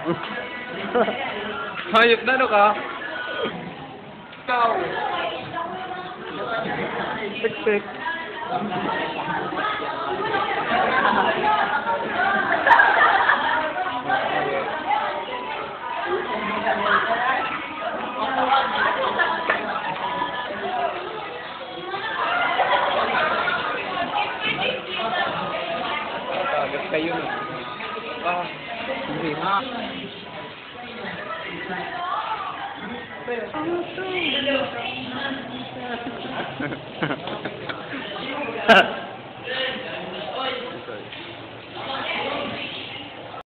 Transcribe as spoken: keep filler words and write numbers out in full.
Hayop na, ano ka? Ikaw. Pek-pek. Tagas kayo na. Ah, hindi na. Ha